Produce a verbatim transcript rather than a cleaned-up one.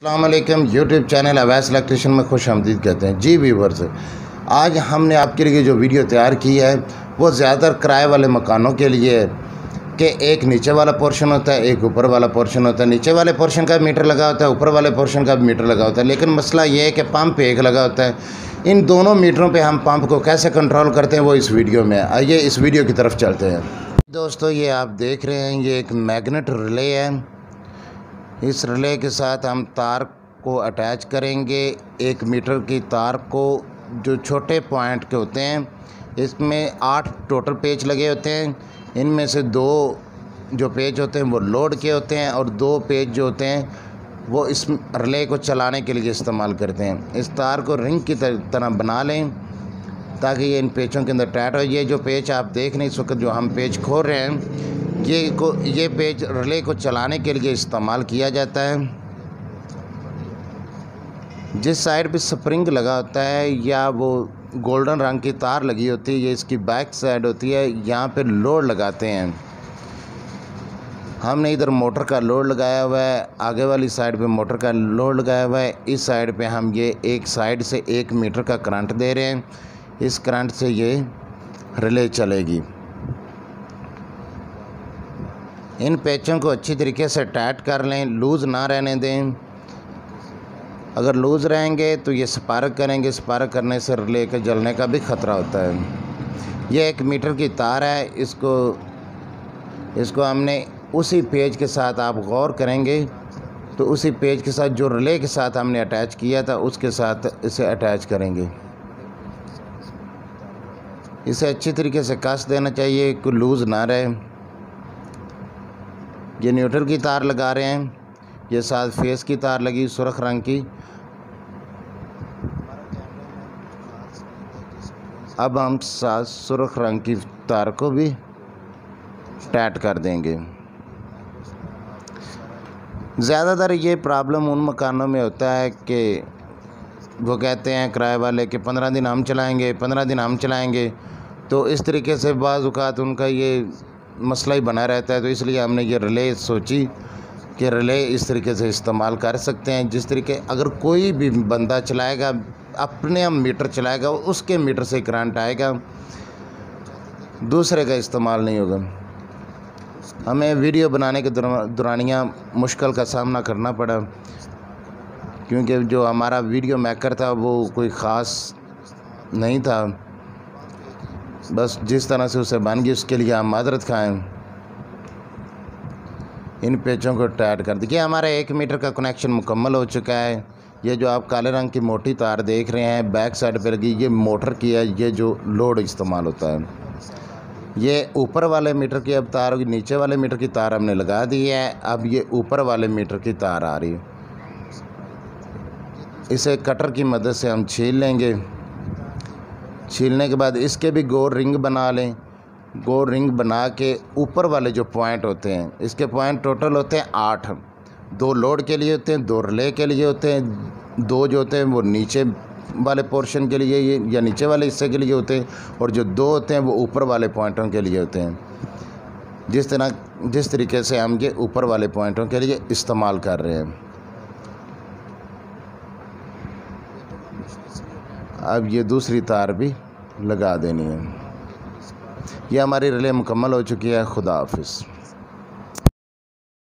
अस्सलाम वालेकुम। YouTube channel Awais electrician में खुश आमदीद कहते हैं। जी व्यूवर्स, आज हमने आपके लिए जो वीडियो तैयार की है वो ज़्यादातर किराए वाले मकानों के लिए है कि एक नीचे वाला पोर्शन होता है, एक ऊपर वाला पोर्शन होता है। नीचे वाले पोर्शन का मीटर लगा होता है, ऊपर वाले पोर्शन का भी मीटर लगा होता है। लेकिन मसला ये है कि पंप एक लगा होता है। इन दोनों मीटरों पे हम पंप को कैसे कंट्रोल करते हैं वो इस वीडियो में। आइए इस वीडियो की तरफ चलते हैं। दोस्तों, ये आप देख रहे हैं, ये एक मैग्नेट रिले है। इस रिले के साथ हम तार को अटैच करेंगे। एक मीटर की तार को, जो छोटे पॉइंट के होते हैं, इसमें आठ टोटल पेच लगे होते हैं। इनमें से दो जो पेच होते हैं वो लोड के होते हैं और दो पेच जो होते हैं वो इस रिले को चलाने के लिए इस्तेमाल करते हैं। इस तार को रिंग की तरह बना लें ताकि ये इन पेचों के अंदर टाइट हो। ये जो पेच आप देख रहे हैं इस वक्त, जो हम पेच खोल रहे हैं, ये को ये पेच रिले को चलाने के लिए इस्तेमाल किया जाता है। जिस साइड पे स्प्रिंग लगा होता है या वो गोल्डन रंग की तार लगी होती है, ये इसकी बैक साइड होती है। यहाँ पे लोड लगाते हैं। हमने इधर मोटर का लोड लगाया हुआ है, आगे वाली साइड पे मोटर का लोड लगाया हुआ है। इस साइड पे हम ये एक साइड से एक मीटर का करंट दे रहे हैं। इस करंट से ये रिले चलेगी। इन पेचों को अच्छी तरीके से टाइट कर लें, लूज़ ना रहने दें। अगर लूज़ रहेंगे तो ये स्पार्क करेंगे। स्पार्क करने से रिले के जलने का भी ख़तरा होता है। ये एक मीटर की तार है। इसको इसको हमने उसी पेज के साथ, आप गौर करेंगे तो उसी पेज के साथ जो रिले के साथ हमने अटैच किया था उसके साथ इसे अटैच करेंगे। इसे अच्छी तरीके से कस देना चाहिए कि लूज़ ना रहे। ये न्यूट्रल की तार लगा रहे हैं, ये साथ फेस की तार लगी सुर्ख रंग की। अब हम साथ सुर्ख रंग की तार को भी टाइट कर देंगे। ज़्यादातर ये प्रॉब्लम उन मकानों में होता है कि वो कहते हैं किराए वाले कि पंद्रह दिन हम चलाएंगे, पंद्रह दिन हम चलाएंगे। तो इस तरीके से बाज़ औक़ात उनका ये मसला ही बना रहता है। तो इसलिए हमने ये रिले सोची कि रिले इस तरीके से इस्तेमाल कर सकते हैं। जिस तरीके अगर कोई भी बंदा चलाएगा, अपने हम मीटर चलाएगा, उसके मीटर से करंट आएगा, दूसरे का इस्तेमाल नहीं होगा। हमें वीडियो बनाने के दौरानिया मुश्किल का सामना करना पड़ा, क्योंकि जो हमारा वीडियो मेकर था वो कोई ख़ास नहीं था। बस जिस तरह से उसे बन गई उसके लिए हम माजरत खाएँ। इन पेचों को टाइट कर दिया। हमारा एक मीटर का कनेक्शन मुकम्मल हो चुका है। ये जो आप काले रंग की मोटी तार देख रहे हैं बैक साइड पर लगी, ये मोटर की है। ये जो लोड इस्तेमाल होता है, ये ऊपर वाले मीटर की अब तार होगी। नीचे वाले मीटर की तार हमने लगा दी है। अब ये ऊपर वाले मीटर की तार आ रही है। इसे कटर की मदद से हम छील लेंगे। छीलने के बाद इसके भी गोल रिंग बना लें। गोल रिंग बना के ऊपर वाले जो पॉइंट होते हैं, इसके पॉइंट टोटल होते हैं आठ। दो लोड के लिए होते हैं, दो रिले के लिए होते हैं, दो जो होते हैं वो नीचे वाले पोर्शन के लिए ये या नीचे वाले हिस्से के लिए होते हैं, और जो दो होते हैं वो ऊपर वाले पॉइंटों के लिए होते हैं। जिस तरह जिस तरीके से हम ये ऊपर वाले पॉइंटों के लिए इस्तेमाल कर रहे हैं। अब ये दूसरी तार भी लगा देनी है। ये हमारी रिले मुकम्मल हो चुकी है। खुदा हाफिज़।